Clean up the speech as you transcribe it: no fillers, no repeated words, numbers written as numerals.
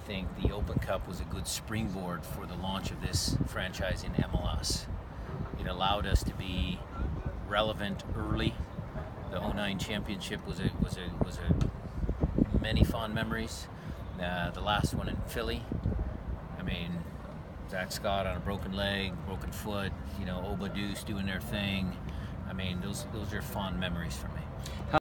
think the Open Cup was a good springboard for the launch of this franchise in MLS. It allowed us to be relevant early. The '09 championship was a many fond memories. The last one in Philly, I mean, Zach Scott on a broken leg, broken foot, you know, Oba Deuce doing their thing. I mean, those are fond memories for me.